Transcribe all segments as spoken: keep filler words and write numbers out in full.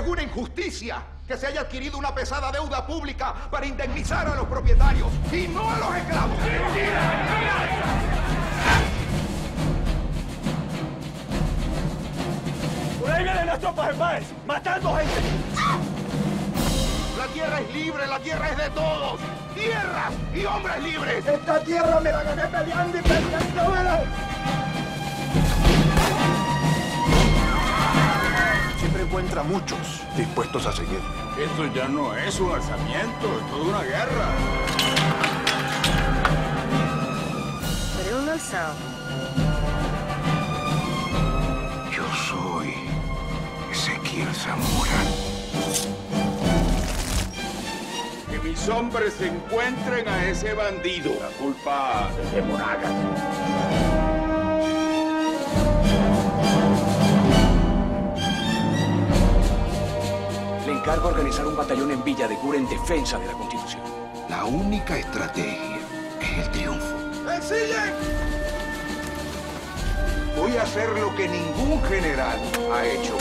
Es una injusticia que se haya adquirido una pesada deuda pública para indemnizar a los propietarios y no a los esclavos. Por ahí vienen las tropas del país, matando gente. La tierra es libre, la tierra es de todos. Tierras y hombres libres. Esta tierra me la gané peleando y peleando. Siempre encuentra muchos dispuestos a seguir. Esto ya no es un alzamiento, es toda una guerra. Pero un alzado. Yo soy Ezequiel Zamora. Que mis hombres encuentren a ese bandido. La culpa es de Monagas. Le encargo organizar un batallón en Villa de Cura en defensa de la Constitución. La única estrategia es el triunfo. ¡Exilien! Voy a hacer lo que ningún general ha hecho.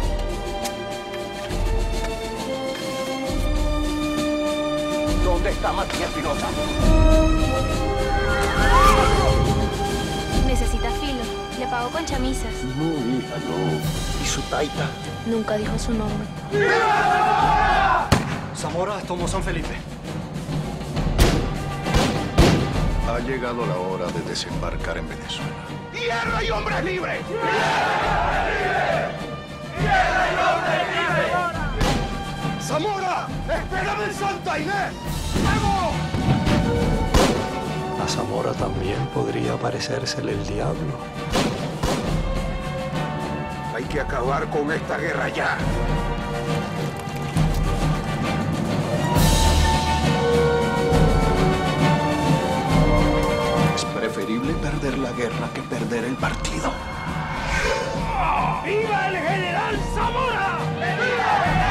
¿Dónde está Matías Espinosa? Necesita filo. Le pago con chamisas. No, hija, no. ¿Y su taita? Nunca dijo su nombre. Zamora tomó San Felipe. Ha llegado la hora de desembarcar en Venezuela. ¡Tierra y hombres libres! ¡Tierra y hombres libres! ¡Zamora! ¡Espérame en Santa Inés! ¡Vamos! A Zamora también podría parecérsele el diablo. Hay que acabar con esta guerra ya. Es preferible perder la guerra que perder el partido. ¡Viva el general Zamora! ¡Viva!